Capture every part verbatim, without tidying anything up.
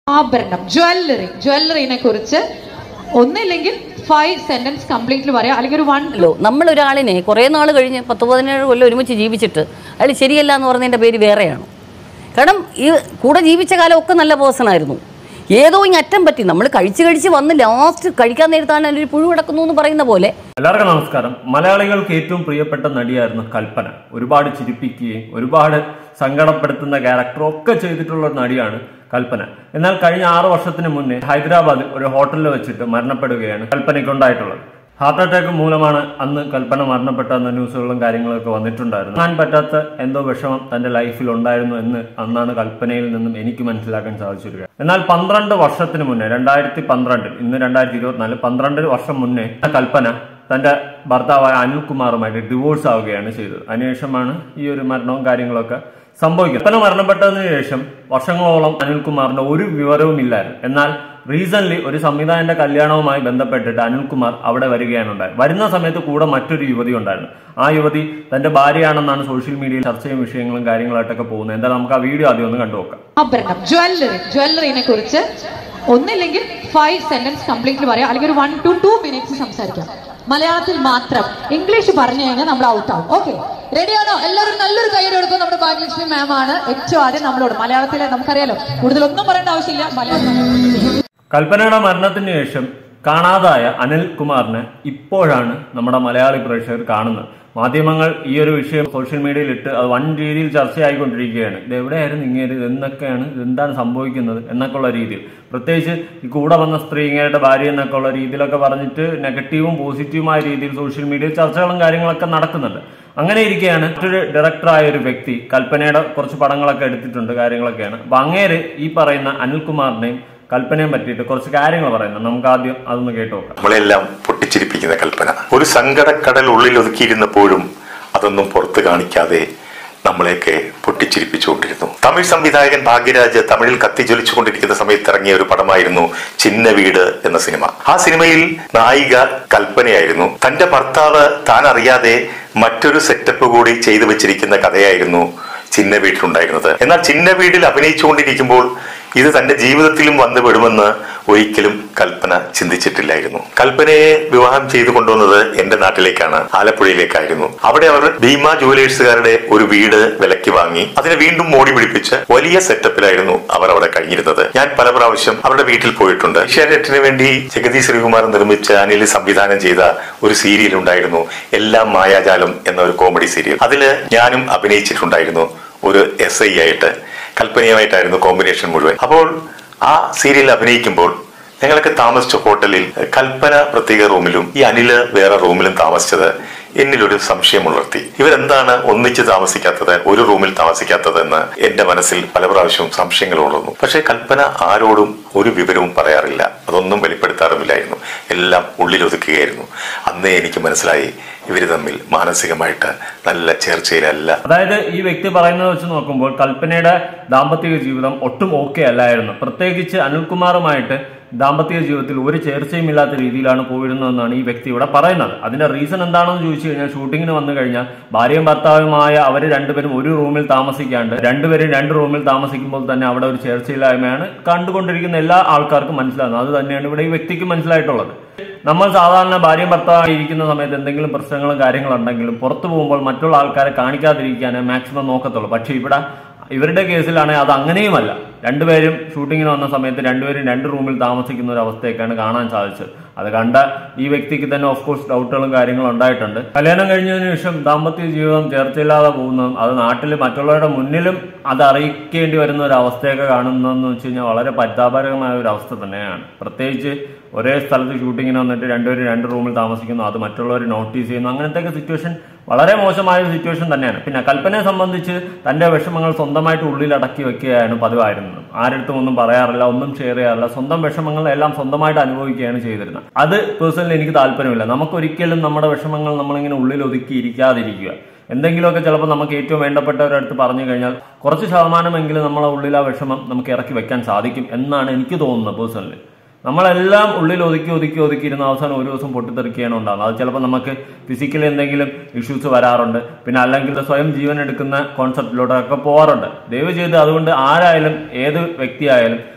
ആഭരണം, ജ്വല്ലറി ജ്വല്ലറിനെ കുറിച്ച് ഒന്നില്ലെങ്കിൽ ഫൈവ് സെന്റൻസ് കംപ്ലീറ്റ്ലി പറയാം, അല്ലെങ്കിൽ ഒരു വൺ ലോ നമ്മൾ ഒരാളിനെ കുറേ നാൾ കഴിഞ്ഞ് പത്ത് പതിനേഴ് കൊല്ലം ഒരുമിച്ച് ജീവിച്ചിട്ട് അയാൾ ശരിയല്ല എന്ന് പറഞ്ഞതിൻ്റെ പേര് വേറെയാണ്. കാരണം ഈ കൂടെ ജീവിച്ച കാലമൊക്കെ നല്ല പേഴ്സണായിരുന്നു. ഏതോ ഇങ്ങ് അറ്റം പറ്റി നമ്മൾ കഴിച്ച് കഴിച്ച് വന്ന് ലാസ്റ്റ് കഴിക്കാൻ നേരത്താണ് അതിലൊരു പുഴു കിടക്കുന്നു എന്ന് പറയുന്ന പോലെ. എല്ലാവർക്കും നമസ്കാരം. മലയാളികൾക്ക് ഏറ്റവും പ്രിയപ്പെട്ട നടിയായിരുന്നു കൽപ്പന. ഒരുപാട് ചിരിപ്പിക്കുകയും ഒരുപാട് സങ്കടപ്പെടുത്തുന്ന ക്യാരക്ടറും ഒക്കെ ചെയ്തിട്ടുള്ള ഒരു നടിയാണ് കൽപ്പന. എന്നാൽ കഴിഞ്ഞ ആറു വർഷത്തിന് മുന്നേ ഹൈദരാബാദിൽ ഒരു ഹോട്ടലിൽ വെച്ചിട്ട് മരണപ്പെടുകയാണ് കൽപ്പനയ്ക്കുണ്ടായിട്ടുള്ളത്. ഹാർട്ട് അറ്റാക്ക് മൂലമാണ് അന്ന് കൽപ്പന മരണപ്പെട്ടെന്ന ന്യൂസുകളും കാര്യങ്ങളൊക്കെ വന്നിട്ടുണ്ടായിരുന്നു. കാണാൻ പറ്റാത്ത എന്തോ വിഷമം തന്റെ ലൈഫിൽ ഉണ്ടായിരുന്നു എന്ന് അന്നാണ് കൽപ്പനയിൽ നിന്നും എനിക്ക് മനസ്സിലാക്കാൻ സാധിച്ചിരിക്കുക. എന്നാൽ പന്ത്രണ്ട് വർഷത്തിന് മുന്നേ രണ്ടായിരത്തി പന്ത്രണ്ടിൽ ഇന്ന് രണ്ടായിരത്തി ഇരുപത്തിനാല് പന്ത്രണ്ട് വർഷം മുന്നേ കൽപ്പന തന്റെ ഭർത്താവായ അനിൽകുമാറുമായിട്ട് ഡിവോഴ്സ് ആവുകയാണ് ചെയ്തത്. അതിനുശേഷമാണ് ഈ ഒരു മരണവും കാര്യങ്ങളൊക്കെ സംഭവിക്കുന്നത്. കൽപ്പന മരണപ്പെട്ടതിന് ശേഷം വർഷങ്ങളോളം അനിൽകുമാറിന്റെ ഒരു വിവരവും ഇല്ലായിരുന്നു. എന്നാൽ റീസെന്റ് ഒരു സംവിധായകന്റെ കല്യാണവുമായി ബന്ധപ്പെട്ടിട്ട് അനിൽകുമാർ അവിടെ വരികയാണ് ഉണ്ടായത്. വരുന്ന സമയത്ത് കൂടെ മറ്റൊരു യുവതി ഉണ്ടായിരുന്നു. ആ യുവതി തന്റെ ഭാര്യയാണെന്നാണ് സോഷ്യൽ മീഡിയയിൽ ചർച്ചയും വിഷയങ്ങളും കാര്യങ്ങളായിട്ടൊക്കെ പോകുന്നത്. എന്തായാലും നമുക്ക് ആ വീഡിയോ ആദ്യം ഒന്ന് കണ്ടുനോക്കാം. ആഭരണം, ജ്വല്ലറി ജ്വല്ലറിനെ കുറിച്ച് ഒന്നില്ലെങ്കിൽ ഫൈവ് സെന്റൻസ് കംപ്ലീറ്റ്ലി പറയാം, അല്ലെങ്കിൽ ഒരു വൺ ടു ടു മിനിറ്റ്സ് സംസാരിക്കാം. മലയാളത്തിൽ മാത്രം. ഇംഗ്ലീഷ് പറഞ്ഞു കഴിഞ്ഞാൽ നമ്മൾ ഔട്ട് ആവും. ഓക്കെ, റെഡിയാണോ? എല്ലാവരും നല്ലൊരു കൈയ്യടി കൊടുക്കും. നമ്മുടെ ഭാഗ്യലക്ഷ്മി മാം ആണ് ഏറ്റവും ആദ്യം നമ്മളോട് മലയാളത്തിലെ, നമുക്കറിയാലോ കൂടുതലൊന്നും പറയേണ്ട ആവശ്യമില്ല. മലയാളം കൽപ്പനയുടെ മരണത്തിന് ശേഷം കാണാതായ അനിൽകുമാറിനെ ഇപ്പോഴാണ് നമ്മുടെ മലയാളി പ്രേക്ഷകർ കാണുന്നത്. മാധ്യമങ്ങൾ ഈ ഒരു വിഷയം സോഷ്യൽ മീഡിയയിൽ ഇട്ട് അത് വൻ രീതിയിൽ ചർച്ചയായിക്കൊണ്ടിരിക്കുകയാണ്. ഇത് എവിടെയായിരുന്നു ഇങ്ങനെ, എന്തൊക്കെയാണ്, എന്താണ് സംഭവിക്കുന്നത് എന്നൊക്കെ ഉള്ള രീതിയിൽ, പ്രത്യേകിച്ച് ഈ കൂടെ വന്ന സ്ത്രീ ഇങ്ങയുടെ ഭാര്യ എന്നൊക്കെ ഉള്ള രീതിയിലൊക്കെ പറഞ്ഞിട്ട് നെഗറ്റീവും പോസിറ്റീവുമായ രീതിയിൽ സോഷ്യൽ മീഡിയയിൽ ചർച്ചകളും കാര്യങ്ങളൊക്കെ നടക്കുന്നുണ്ട്. അങ്ങനെ ഇരിക്കുകയാണ് മറ്റൊരു ഡയറക്ടറായ ഒരു വ്യക്തി കൽപ്പനയുടെ കുറച്ച് പടങ്ങളൊക്കെ എടുത്തിട്ടുണ്ട്, കാര്യങ്ങളൊക്കെയാണ്. അപ്പൊ അങ്ങേര് ഈ പറയുന്ന അനിൽകുമാറിനെയും കൽപ്പനയും പറ്റിയിട്ട് കുറച്ച് കാര്യങ്ങൾ പറയുന്നത്. നമുക്ക് ആദ്യം അതൊന്ന് കേട്ടു നോക്കാം. നമ്മളെല്ലാം പൊട്ടിച്ചിരിപ്പിക്കുന്ന കൽപ്പന ഒരു സങ്കടക്കടൽ ഉള്ളിൽ ഒതുക്കിയിരുന്നപ്പോഴും അതൊന്നും പുറത്ത് കാണിക്കാതെ നമ്മളെയൊക്കെ പൊട്ടിച്ചിരിപ്പിച്ചുകൊണ്ടിരുന്നു. തമിഴ് സംവിധായകൻ ഭാഗ്യരാജ് തമിഴിൽ കത്തിജ്വലിച്ചുകൊണ്ടിരിക്കുന്ന സമയത്ത് ഇറങ്ങിയ ഒരു പടമായിരുന്നു ചിന്ന വീട് എന്ന സിനിമ. ആ സിനിമയിൽ നായിക കൽപ്പനയായിരുന്നു. തന്റെ ഭർത്താവ് താൻ അറിയാതെ മറ്റൊരു സെറ്റപ്പ് കൂടി ചെയ്തു വെച്ചിരിക്കുന്ന കഥയായിരുന്നു ചിന്ന വീട്ടിലുണ്ടായിരുന്നത്. എന്നാൽ ചിന്ന വീട്ടിൽ അഭിനയിച്ചുകൊണ്ടിരിക്കുമ്പോൾ ഇത് തന്റെ ജീവിതത്തിലും വന്നു പെടുമെന്ന് ഒരിക്കലും കൽപ്പന ചിന്തിച്ചിട്ടില്ലായിരുന്നു. കൽപ്പനയെ വിവാഹം ചെയ്തു കൊണ്ടുവന്നത് എന്റെ നാട്ടിലേക്കാണ്, ആലപ്പുഴയിലേക്കായിരുന്നു. അവിടെ അവർ ഭീമ ജുവലേഴ്സുകാരുടെ ഒരു വീട് വിലയ്ക്ക് വാങ്ങി അതിനെ വീണ്ടും മോടി പിടിപ്പിച്ച് വലിയ സെറ്റപ്പിലായിരുന്നു അവർ അവിടെ കഴിഞ്ഞിരുന്നത്. ഞാൻ പല പ്രാവശ്യം അവരുടെ വീട്ടിൽ പോയിട്ടുണ്ട്. ഏഷ്യാനെറ്റിന് വേണ്ടി ജഗതി ശ്രീകുമാർ നിർമ്മിച്ച അനിൽ സംവിധാനം ചെയ്ത ഒരു സീരിയൽ ഉണ്ടായിരുന്നു, എല്ലാം മായാജാലം എന്ന ഒരു കോമഡി സീരിയൽ. അതില് ഞാനും അഭിനയിച്ചിട്ടുണ്ടായിരുന്നു ഒരു എസ് ഐ ആയിട്ട്. കൽപ്പനയുമായിട്ടായിരുന്നു കോമ്പിനേഷൻ മുഴുവൻ. അപ്പോൾ ആ സീരിയൽ അഭിനയിക്കുമ്പോൾ ഞങ്ങളൊക്കെ താമസിച്ച ഹോട്ടലിൽ കൽപ്പന പ്രത്യേക റൂമിലും ഈ അനില് വേറെ റൂമിലും താമസിച്ചത് എന്നിലൊരു സംശയം ഉണർത്തി. ഇവരെന്താണ് ഒന്നിച്ച് താമസിക്കാത്തത്, ഒരു റൂമിൽ താമസിക്കാത്തത് എന്ന് എന്റെ മനസ്സിൽ പല പ്രാവശ്യവും സംശയങ്ങൾ ഉണർന്നു. പക്ഷെ കൽപ്പന ആരോടും ഒരു വിവരവും പറയാറില്ല, അതൊന്നും വെളിപ്പെടുത്താറുമില്ലായിരുന്നു. എല്ലാം ഉള്ളിലൊതുക്കുകയായിരുന്നു. അന്നേ എനിക്ക് മനസ്സിലായി ഇവര് തമ്മിൽ മാനസികമായിട്ട് നല്ല ചേർച്ചയിലല്ല. അതായത് ഈ വ്യക്തി പറയുന്നത് വെച്ച് നോക്കുമ്പോൾ കൽപ്പനയുടെ ദാമ്പത്തിക ജീവിതം ഒട്ടും ഓക്കെ അല്ലായിരുന്നു. പ്രത്യേകിച്ച് അനിൽകുമാറുമായിട്ട് ദാമ്പത്തിക ജീവിതത്തിൽ ഒരു ചേർച്ചയും ഇല്ലാത്ത രീതിയിലാണ് പോയിരുന്നതെന്നാണ് ഈ വ്യക്തി ഇവിടെ പറയുന്നത്. അതിന്റെ റീസൺ എന്താണെന്ന് ചോദിച്ചു കഴിഞ്ഞാൽ, ഷൂട്ടിങ്ങിന് വന്നു കഴിഞ്ഞാൽ ഭാര്യയും ഭർത്താവുമായ അവർ രണ്ടുപേരും ഒരു റൂമിൽ താമസിക്കാണ്ട് രണ്ടുപേരും രണ്ട് റൂമിൽ താമസിക്കുമ്പോൾ തന്നെ അവിടെ ഒരു ചേർച്ചയില്ലായ്മയാണ് കണ്ടുകൊണ്ടിരിക്കുന്ന എല്ലാ ആൾക്കാർക്കും മനസ്സിലാകുന്നത്. അത് തന്നെയാണ് ഇവിടെ ഈ വ്യക്തിക്ക് മനസ്സിലായിട്ടുള്ളത്. നമ്മൾ സാധാരണ ഭാര്യയും ഭർത്താവും ഇരിക്കുന്ന സമയത്ത് എന്തെങ്കിലും പ്രശ്നങ്ങളും കാര്യങ്ങളും ഉണ്ടെങ്കിലും പുറത്തു പോകുമ്പോൾ മറ്റുള്ള ആൾക്കാരെ കാണിക്കാതിരിക്കാനേ മാക്സിമം നോക്കത്തുള്ളൂ. പക്ഷെ ഇവിടെ ഇവരുടെ കേസിലാണെങ്കിൽ അത് അങ്ങനെയുമല്ല. രണ്ടുപേരും ഷൂട്ടിങ്ങിന് വന്ന സമയത്ത് രണ്ടുപേരും രണ്ട് റൂമിൽ താമസിക്കുന്ന ഒരു അവസ്ഥയൊക്കെയാണ് കാണാൻ സാധിച്ചത്. അത് കണ്ട ഈ വ്യക്തിക്ക് തന്നെ ഓഫ് കോഴ്സ് ഡൗട്ടുകളും കാര്യങ്ങളും ഉണ്ടായിട്ടുണ്ട്. കല്യാണം കഴിഞ്ഞതിന് ശേഷം ദാമ്പത്യ ജീവിതം ചേർച്ചയില്ലാതെ പോകുന്നതും അത് നാട്ടിൽ മറ്റുള്ളവരുടെ മുന്നിലും അത് അറിയിക്കേണ്ടി വരുന്ന ഒരു അവസ്ഥയൊക്കെ കാണുന്നതെന്ന് വെച്ച് കഴിഞ്ഞാൽ വളരെ പരിതാപകരമായ ഒരു അവസ്ഥ തന്നെയാണ്. പ്രത്യേകിച്ച് ഒരേ സ്ഥലത്ത് ഷൂട്ടിങ്ങിന് വന്നിട്ട് രണ്ടുപേരും രണ്ട് റൂമിൽ താമസിക്കുന്നു, അത് മറ്റുള്ളവർ നോട്ടീസ് ചെയ്യുന്നു. അങ്ങനത്തെ സിറ്റുവേഷൻ വളരെ മോശമായ ഒരു സിറ്റുവേഷൻ തന്നെയാണ്. പിന്നെ കൽപ്പനയെ സംബന്ധിച്ച് തന്റെ വിഷമങ്ങൾ സ്വന്തമായിട്ട് ഉള്ളിൽ അടക്കി വെക്കുകയാണ് പതിവായിരുന്നത്. ആരടുത്തും ഒന്നും പറയാറില്ല, ഒന്നും ഷെയർ ചെയ്യാറില്ല. സ്വന്തം വിഷമങ്ങൾ എല്ലാം സ്വന്തമായിട്ട് അനുഭവിക്കുകയാണ് ചെയ്തിരുന്നത്. അത് പേഴ്സണലി എനിക്ക് താല്പര്യമില്ല. നമുക്കൊരിക്കലും നമ്മുടെ വിഷമങ്ങൾ നമ്മളിങ്ങനെ ഉള്ളിൽ ഒതുക്കി ഇരിക്കാതിരിക്കുക. എന്തെങ്കിലുമൊക്കെ ചിലപ്പോൾ നമുക്ക് ഏറ്റവും വേണ്ടപ്പെട്ടവരടുത്ത് പറഞ്ഞു കഴിഞ്ഞാൽ കുറച്ച് ശതമാനമെങ്കിലും നമ്മളെ ഉള്ളിൽ ആ വിഷമം നമുക്ക് ഇറക്കി വെക്കാൻ സാധിക്കും എന്നാണ് എനിക്ക് തോന്നുന്നത് പേഴ്സണലി. നമ്മളെല്ലാം ഉള്ളിൽ ഒതുക്കി ഒതുക്കി ഒതുക്കിയിരുന്ന അവസാനം ഒരു ദിവസം പൊട്ടിത്തെറിക്കുകയാണ് ഉണ്ടാകുന്നത്. അത് ചിലപ്പോൾ നമുക്ക് ഫിസിക്കലി എന്തെങ്കിലും ഇഷ്യൂസ് വരാറുണ്ട്, പിന്നെ അല്ലെങ്കിൽ സ്വയം ജീവൻ എടുക്കുന്ന കോൺസെപ്റ്റിലൂടെ ഒക്കെ പോകാറുണ്ട്. ദയവ് ചെയ്ത് അതുകൊണ്ട് ആരായാലും ഏത് വ്യക്തിയായാലും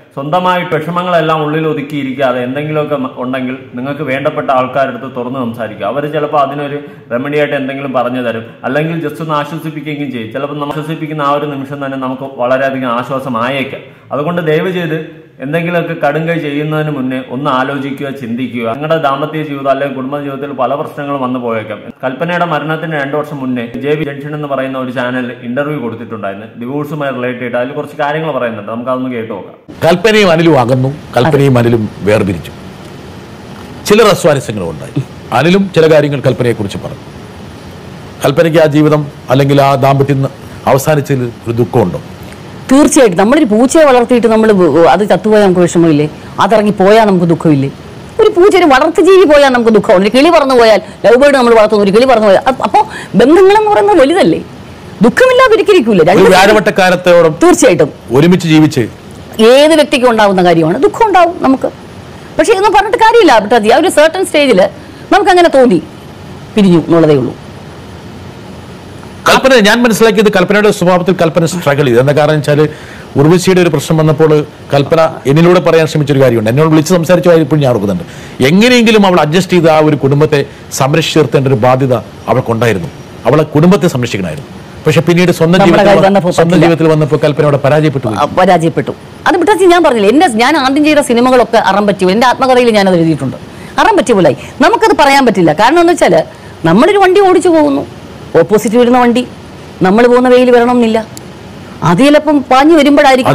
സ്വന്തമായിട്ട് വിഷമങ്ങളെല്ലാം ഉള്ളിൽ ഒതുക്കിയിരിക്കാതെ എന്തെങ്കിലുമൊക്കെ ഉണ്ടെങ്കിൽ നിങ്ങൾക്ക് വേണ്ടപ്പെട്ട ആൾക്കാരെടുത്ത് തുറന്ന് സംസാരിക്കുക. അവർ ചിലപ്പോൾ അതിനൊരു റെമഡിയായിട്ട് എന്തെങ്കിലും പറഞ്ഞു തരും, അല്ലെങ്കിൽ ജസ്റ്റ് ഒന്ന് ആശ്വസിപ്പിക്കുകയും ചെയ്യും. ചിലപ്പോൾ നമ്മൾ ആശ്വസിപ്പിക്കുന്ന ആ ഒരു നിമിഷം തന്നെ നമുക്ക് വളരെയധികം ആശ്വാസമായേക്കാം. അതുകൊണ്ട് ദയവ് ചെയ്ത് എന്തെങ്കിലുമൊക്കെ കടുങ്കൈ ചെയ്യുന്നതിന് മുന്നേ ഒന്ന് ആലോചിക്കുക, ചിന്തിക്കുക. നിങ്ങളുടെ ദാമ്പത്യ ജീവിതം അല്ലെങ്കിൽ കുടുംബ ജീവിതത്തിൽ പല പ്രശ്നങ്ങളും വന്നു പോയേക്കാം. കൽപ്പനയുടെ മരണത്തിന് രണ്ടു വർഷം മുന്നേ ജെ ബി ജംഗ്ഷൻ എന്ന് പറയുന്ന ഒരു ചാനലിൽ ഇന്റർവ്യൂ കൊടുത്തിട്ടുണ്ടായിരുന്നു, ഡിവോഴ്സുമായി റിലേറ്റ് ചെയ്ത്. അതിൽ കുറച്ച് കാര്യങ്ങൾ പറയുന്നുണ്ട്, നമുക്ക് അതൊന്ന് കേട്ടു നോക്കാം. കൽപ്പനയും അനിലും അകന്നു, കൽപ്പനയും അനിലും വേർപിരിച്ചു. ചില റസ്വാരസ്യങ്ങളും ഉണ്ടായി. അനിലും ചില കാര്യങ്ങൾ കൽപ്പനയെക്കുറിച്ച് പറഞ്ഞു. കൽപ്പനയ്ക്ക് ആ ജീവിതം അല്ലെങ്കിൽ ആ ദാമ്പത്യം അവസാനിച്ചതിൽ ഒരു ദുഃഖമുണ്ടോ? തീർച്ചയായിട്ടും. നമ്മളൊരു പൂച്ചയെ വളർത്തിയിട്ട് നമ്മൾ അത് ചത്തുപോയാൽ നമുക്ക് വിഷമമില്ലേ? അതിറങ്ങി പോയാൽ നമുക്ക് ദുഃഖമില്ലേ? ഒരു പൂച്ച ഒരു വളർത്തു ജീവി പോയാൽ നമുക്ക് ദുഃഖമാണ്. ഒരു കിളി പറന്നു പോയാൽ, ലവ് ബേർഡ് നമ്മൾ വളർത്തുന്ന ഒരു കിളി പറന്നു പോയാൽ, അപ്പോൾ ബന്ധങ്ങളെന്ന് പറയുന്നത് വലുതല്ലേ? ദുഃഖമില്ലാതിരിക്കിരിക്കൂല. വ്യാഴവട്ടക്കാലത്തോളം തീർച്ചയായിട്ടും ഒരുമിച്ച് ജീവിച്ച് ഏത് വ്യക്തിക്കും ഉണ്ടാവുന്ന കാര്യമാണ്. ദുഃഖം ഉണ്ടാവും നമുക്ക്. പക്ഷെ ഇതൊന്നും പറഞ്ഞിട്ട് കാര്യമില്ല ബിട്ടാജി. ആ ഒരു സർട്ടൺ സ്റ്റേജിൽ നമുക്ക് അങ്ങനെ തോന്നി പിരിഞ്ഞു എന്നുള്ളതേ ഉള്ളൂ. കൽപ്പന ഞാൻ മനസ്സിലാക്കിയത് കൽപ്പനയുടെ സ്വഭാവത്തിൽ കൽപ്പന സ്ട്രഗിൾ ചെയ്തു. എന്താ കാരണം വെച്ചാൽ ഉർവശിയുടെ ഒരു പ്രശ്നം വന്നപ്പോൾ കൽപ്പന എന്നിലൂടെ പറയാൻ ശ്രമിച്ചൊരു കാര്യമുണ്ട്. എന്നോട് വിളിച്ച് സംസാരിച്ചപ്പോൾ ഞാൻ ഓർക്കുന്നുണ്ട്, എങ്ങനെയെങ്കിലും അവൾ അഡ്ജസ്റ്റ് ചെയ്ത് ആ ഒരു കുടുംബത്തെ സംരക്ഷിച്ച് നിർത്തേണ്ട ഒരു ബാധ്യത അവൾക്കുണ്ടായിരുന്നു. അവളെ കുടുംബത്തെ സംരക്ഷിക്കണമായിരുന്നു. പക്ഷെ പിന്നീട് സ്വന്തം ജീവിതത്തിൽ സ്വന്തം ജീവിതത്തിൽ വന്നപ്പോൾ കൽപ്പനയോടെ പരാജയപ്പെട്ടു പരാജയപ്പെട്ടു അത് ബിട്ടാജി ഞാൻ പറഞ്ഞില്ല. എന്റെ ഞാൻ ആദ്യം ചെയ്ത സിനിമകളൊക്കെ അറം പറ്റി. എന്റെ ആത്മകഥയിൽ ഞാനത് എഴുതിയിട്ടുണ്ട്. അറം പറ്റിയ പോലെ നമുക്കത് പറയാൻ പറ്റില്ല. കാരണം എന്ന് വെച്ചാൽ നമ്മളൊരു വണ്ടി ഓടിച്ചു പോകുന്നു, ഓപ്പോസിറ്റ് വരുന്ന വണ്ടി നമ്മൾ പോകുന്ന വെയിൽ വരണമെന്നില്ല. അത് ചിലപ്പം പാഞ്ഞു വരുമ്പോഴായിരിക്കും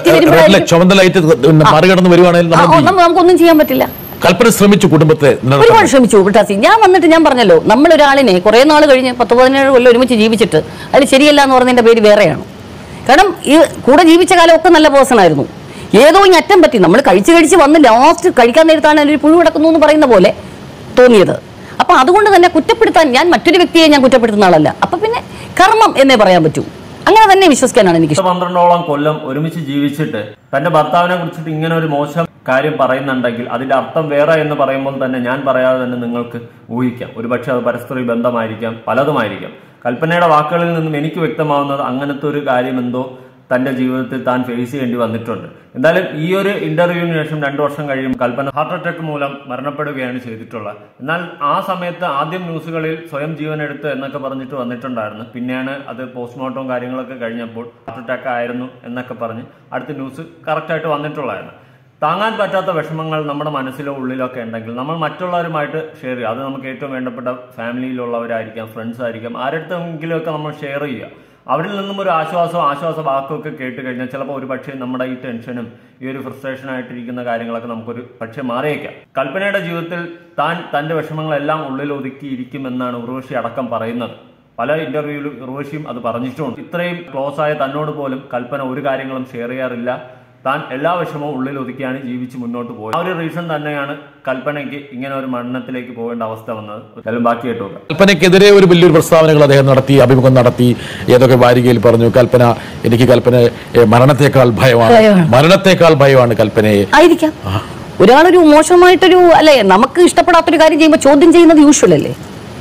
നമുക്കൊന്നും ചെയ്യാൻ പറ്റില്ല. കൽപ്പന ശ്രമിച്ചു കുടുംബത്തെ ഒരുപാട് ശ്രമിച്ചു ബിട്ടാസി. ഞാൻ വന്നിട്ട് ഞാൻ പറഞ്ഞല്ലോ, നമ്മളൊരാളിനെ കുറെ നാൾ കഴിഞ്ഞ് പത്ത് പതിനേഴ് കൊല്ലം ഒരുമിച്ച് ജീവിച്ചിട്ട് അതിൽ ശരിയല്ല എന്ന് പറഞ്ഞതിന്റെ പേര് വേറെയാണ്. കാരണം ഈ കൂടെ ജീവിച്ച കാലം ഒക്കെ നല്ല പേഴ്സൺ ആയിരുന്നു. ഏതോ ഇനി അറ്റം പറ്റി നമ്മൾ കഴിച്ച് കഴിച്ച് വന്ന് ലാസ്റ്റ് കഴിക്കാൻ നേരത്താണ് ഒരു പുഴു കിടക്കുന്നു എന്ന് പറയുന്ന പോലെ തോന്നിയത്. അപ്പൊ അതുകൊണ്ട് തന്നെ കുറ്റപ്പെടുത്താൻ ഞാൻ മറ്റൊരു വ്യക്തിയെ ഞാൻ കുറ്റപ്പെടുത്തുന്ന ആളല്ല. അപ്പൊ പിന്നെ കർമ്മം എന്നേ പറയാൻ പറ്റൂ. അങ്ങനെ തന്നെ വിശ്വസിക്കാനാണ് എനിക്ക്. പന്ത്രണ്ടോളം കൊല്ലം ഒരുമിച്ച് ജീവിച്ചിട്ട് തന്റെ ഭർത്താവിനെ കുറിച്ചിട്ട് ഇങ്ങനെ ഒരു മോശം കാര്യം പറയുന്നുണ്ടെങ്കിൽ അതിന്റെ അർത്ഥം വേറെ എന്ന് പറയുമ്പോൾ തന്നെ ഞാൻ പറയാതെ തന്നെ നിങ്ങൾക്ക് ഊഹിക്കാം. ഒരുപക്ഷെ അത് പരസ്പര ബന്ധമായിരിക്കാം, പലതുമായിരിക്കാം. കൽപ്പനയുടെ വാക്കുകളിൽ നിന്നും എനിക്ക് വ്യക്തമാവുന്നത് അങ്ങനത്തെ ഒരു കാര്യം എന്തോ തന്റെ ജീവിതത്തിൽ താൻ ഫേസ് ചെയ്യേണ്ടി വന്നിട്ടുണ്ട്. എന്തായാലും ഈ ഒരു ഇന്റർവ്യൂവിന് ശേഷം രണ്ടു വർഷം കഴിയും കൽപ്പന ഹാർട്ട് അറ്റാക്ക് മൂലം മരണപ്പെടുകയാണ് ചെയ്തിട്ടുള്ളത്. എന്നാൽ ആ സമയത്ത് ആദ്യം ന്യൂസുകളിൽ സ്വയം ജീവനെടുത്ത് എന്നൊക്കെ പറഞ്ഞിട്ട് വന്നിട്ടുണ്ടായിരുന്നു. പിന്നെയാണ് അത് പോസ്റ്റ്മോർട്ടവും കാര്യങ്ങളൊക്കെ കഴിഞ്ഞപ്പോൾ ഹാർട്ട് അറ്റാക്ക് ആയിരുന്നു എന്നൊക്കെ പറഞ്ഞ് അടുത്ത ന്യൂസ് കറക്റ്റായിട്ട് വന്നിട്ടുള്ളതായിരുന്നു. താങ്ങാൻ പറ്റാത്ത വിഷമങ്ങൾ നമ്മുടെ മനസ്സിലോ ഉള്ളിലൊക്കെ ഉണ്ടെങ്കിൽ നമ്മൾ മറ്റുള്ളവരുമായിട്ട് ഷെയർ ചെയ്യുക. അത് നമുക്ക് ഏറ്റവും വേണ്ടപ്പെട്ട ഫാമിലിയിലുള്ളവരായിരിക്കാം, ഫ്രണ്ട്സ് ആയിരിക്കാം, ആരുടെയെങ്കിലുമൊക്കെ നമ്മൾ ഷെയർ ചെയ്യുക. അവരിൽ നിന്നും ഒരു ആശ്വാസവും ആശ്വാസ വാക്കുമൊക്കെ കേട്ട് കഴിഞ്ഞാൽ ചിലപ്പോൾ ഒരു പക്ഷേ നമ്മുടെ ഈ ടെൻഷനും ഈ ഒരു ഫ്രസ്ട്രേഷൻ ആയിട്ടിരിക്കുന്ന കാര്യങ്ങളൊക്കെ നമുക്കൊരു പക്ഷേ മാറിയേക്കാം. കൽപ്പനയുടെ ജീവിതത്തിൽ താൻ തന്റെ വിഷമങ്ങളെല്ലാം ഉള്ളിൽ ഒതുക്കിയിരിക്കുമെന്നാണ് ഉർവശി അടക്കം പറയുന്നത്. പല ഇന്റർവ്യൂവിലും ഉർവശിയും അത് പറഞ്ഞിട്ടുമുണ്ട്. ഇത്രയും ക്ലോസ് ആയ തന്നോട് പോലും കൽപ്പന ഒരു കാര്യങ്ങളും ഷെയർ ചെയ്യാറില്ല. താൻ എല്ലാ വിഷമവും ഉള്ളിൽ ഒതുക്കിയാണ് ജീവിച്ച് മുന്നോട്ട് പോയത്. ആ ഒരു റീസൺ തന്നെയാണ് കൽപ്പനയ്ക്ക് ഇങ്ങനെ ഒരു മരണത്തിലേക്ക് പോകേണ്ട അവസ്ഥ വന്നത്. എല്ലാം ബാക്കി കേട്ടോ. കൽപ്പനയ്ക്കെതിരെ ഒരു വലിയൊരു പ്രസ്താവനകൾ അദ്ദേഹം നടത്തി, അഭിമുഖം നടത്തി, ഏതൊക്കെ വാരികയിൽ പറഞ്ഞു കൽപ്പന എനിക്ക് കൽപ്പന മരണത്തെക്കാൾ ഭയമാണ്, മരണത്തെക്കാൾ ഭയമാണ് കൽപ്പനയെ. ആയിരിക്കാം. ഒരാളൊരു മോശമായിട്ടൊരു അല്ലെ നമുക്ക് ഇഷ്ടപ്പെടാത്തൊരു കാര്യം ചെയ്യുമ്പോൾ ചോദ്യം ചെയ്യുന്നത് യൂഷ്വൽ അല്ലേ?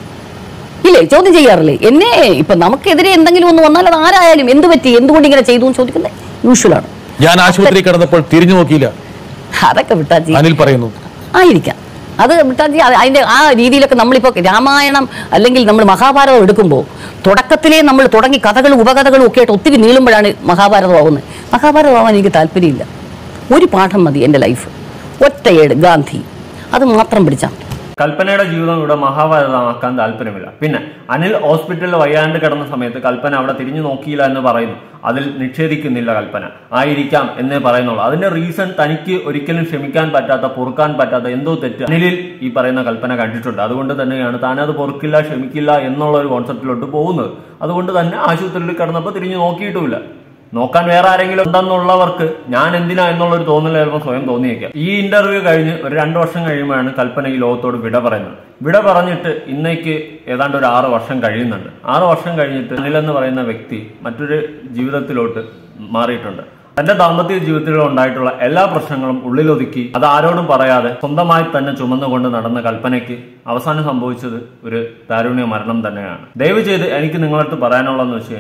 ഇല്ലേ? ചോദ്യം ചെയ്യാറില്ലേ? എന്നെ ഇപ്പൊ നമുക്കെതിരെ എന്തെങ്കിലും ഒന്ന് വന്നാൽ അത് ആരായാലും എന്ത് പറ്റി, എന്തുകൊണ്ട് ഇങ്ങനെ ചെയ്തു എന്ന് ചോദിക്കുന്നത് യൂഷ്വലാണ്. ഞാൻ ആശുപത്രി കിടന്നപ്പോൾ തിരിഞ്ഞു നോക്കിയില്ല, അതൊക്കെ ബിട്ടാജി അനിൽ പറയുന്നു. ആയിരിക്കാം. അത് ബിട്ടാജി അതിന്റെ ആ രീതിയിലൊക്കെ നമ്മളിപ്പോ രാമായണം അല്ലെങ്കിൽ നമ്മൾ മഹാഭാരതം എടുക്കുമ്പോൾ തുടക്കത്തിലേ നമ്മൾ തുടങ്ങി കഥകളും ഉപകഥകളും ഒക്കെ ആയിട്ട് ഒത്തിരി നീളുമ്പോഴാണ് മഹാഭാരതം ആവുന്നത്. മഹാഭാരതം ആവാൻ എനിക്ക് താല്പര്യമില്ല. ഒരു പാഠം മതി എൻ്റെ ലൈഫ്, ഒറ്റയേട് ഗാന്ധി, അത് മാത്രം പിടിച്ചാൽ. കൽപ്പനയുടെ ജീവിതം ഇവിടെ മഹാഭാരതമാക്കാൻ താല്പര്യമില്ല. പിന്നെ അനിൽ ഹോസ്പിറ്റലിൽ വയ്യാണ്ട് കിടന്ന സമയത്ത് കൽപ്പന അവിടെ തിരിഞ്ഞു നോക്കിയില്ല എന്ന് പറയുന്നു. അതിൽ നിഷേധിക്കുന്നില്ല കൽപ്പന. ആയിരിക്കാം എന്നേ പറയുന്നുള്ളൂ. അതിന്റെ റീസൺ തനിക്ക് ഒരിക്കലും ക്ഷമിക്കാൻ പറ്റാത്ത, പൊറുക്കാൻ പറ്റാത്ത എന്തോ തെറ്റ് അനിലിൽ ഈ പറയുന്ന കൽപ്പന കണ്ടിട്ടുണ്ട്. അതുകൊണ്ട് തന്നെയാണ് താനത് പൊറുക്കില്ല, ക്ഷമിക്കില്ല എന്നുള്ള ഒരു കോൺസെപ്റ്റിലോട്ട് പോകുന്നത്. അതുകൊണ്ട് തന്നെ ആശുപത്രിയിൽ കിടന്നപ്പോൾ തിരിഞ്ഞു നോക്കിയിട്ടുമില്ല. നോക്കാൻ വേറെ ആരെങ്കിലും ഉണ്ടെന്നുള്ളവർക്ക് ഞാൻ എന്തിനാ എന്നുള്ളൊരു തോന്നൽ ചിലപ്പോൾ സ്വയം തോന്നിയേക്കാം. ഈ ഇന്റർവ്യൂ കഴിഞ്ഞ് ഒരു രണ്ടു വർഷം കഴിയുമ്പോഴാണ് കൽപ്പന ഈ ലോകത്തോട് വിട പറയുന്നത്. വിട പറഞ്ഞിട്ട് ഇന്നേക്ക് ഏതാണ്ട് ഒരു ആറ് വർഷം കഴിയുന്നുണ്ട്. ആറ് വർഷം കഴിഞ്ഞിട്ട് അനിൽ എന്ന് പറയുന്ന വ്യക്തി മറ്റൊരു ജീവിതത്തിലോട്ട് മാറിയിട്ടുണ്ട്. തന്റെ ദാമ്പത്യ ജീവിതത്തിൽ ഉണ്ടായിട്ടുള്ള എല്ലാ പ്രശ്നങ്ങളും ഉള്ളിലൊതുക്കി അത് ആരോടും പറയാതെ സ്വന്തമായി തന്നെ ചുമന്നുകൊണ്ട് നടന്ന കൽപ്പനയ്ക്ക് അവസാനം സംഭവിച്ചത് ഒരു ദാരുണ്യ മരണം തന്നെയാണ്. ദയവ് ചെയ്ത് എനിക്ക് നിങ്ങളടുത്ത് പറയാനുള്ളതെന്ന് വെച്ച് കഴിഞ്ഞാൽ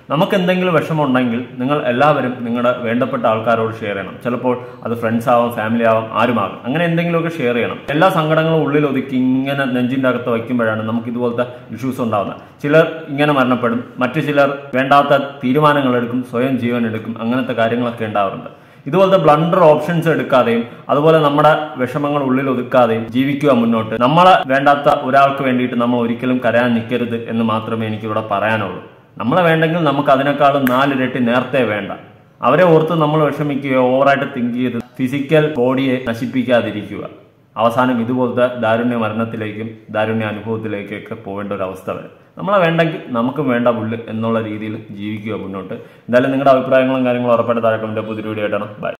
നമുക്ക് എന്തെങ്കിലും വിഷമം ഉണ്ടെങ്കിൽ നിങ്ങൾ എല്ലാവരും നിങ്ങളുടെ വേണ്ടപ്പെട്ട ആൾക്കാരോട് ഷെയർ ചെയ്യണം. ചിലപ്പോൾ അത് ഫ്രണ്ട്സ് ആവാം, ഫാമിലി ആവാം, ആരുമാകും. അങ്ങനെ എന്തെങ്കിലുമൊക്കെ ഷെയർ ചെയ്യണം. എല്ലാ സങ്കടങ്ങളും ഉള്ളിൽ ഒതുക്കി ഇങ്ങനെ നെഞ്ചിൻ്റെ അകത്ത് വയ്ക്കുമ്പോഴാണ് നമുക്ക് ഇതുപോലത്തെ ഇഷ്യൂസ് ഉണ്ടാകുന്നത്. ചിലർ ഇങ്ങനെ മരണപ്പെടും, മറ്റു ചിലർ വേണ്ടാത്ത തീരുമാനങ്ങൾ എടുക്കും, സ്വയം ജീവൻ എടുക്കും. അങ്ങനത്തെ കാര്യങ്ങളൊക്കെ ഉണ്ടാവാറുണ്ട്. ഇതുപോലത്തെ ബ്ലണ്ടർ ഓപ്ഷൻസ് എടുക്കാതെയും അതുപോലെ നമ്മുടെ വിഷമങ്ങൾ ഉള്ളിൽ ഒതുക്കാതെയും ജീവിക്കുക മുന്നോട്ട്. നമ്മളെ വേണ്ടാത്ത ഒരാൾക്ക് വേണ്ടിയിട്ട് നമ്മൾ ഒരിക്കലും കരയാൻ നിൽക്കരുത് എന്ന് മാത്രമേ എനിക്കിവിടെ പറയാനുള്ളൂ. നമ്മളെ വേണ്ടെങ്കിൽ നമുക്ക് അതിനേക്കാളും നാലിരട്ടി നേരത്തെ വേണ്ട. അവരെ ഓർത്ത് നമ്മൾ വിഷമിക്കുകയോ ഓവറായിട്ട് തിങ്ക് ചെയ്ത് ഫിസിക്കൽ ബോഡിയെ നശിപ്പിക്കാതിരിക്കുക. അവസാനം ഇതുപോലത്തെ ദാരുണ്യ മരണത്തിലേക്കും ദാരുണ്യ അനുഭവത്തിലേക്കൊക്കെ പോകേണ്ട ഒരു അവസ്ഥ വരും. നമ്മളെ വേണ്ടെങ്കിൽ നമുക്കും വേണ്ട പുല്ല് എന്നുള്ള രീതിയിൽ ജീവിക്കുക മുന്നോട്ട്. എന്തായാലും നിങ്ങളുടെ അഭിപ്രായങ്ങളും കാര്യങ്ങളും ഉറപ്പായിട്ട് താഴെ കമന്റ് പുതിയ വീഡിയോ ആയിട്ടാണ്. ബൈ.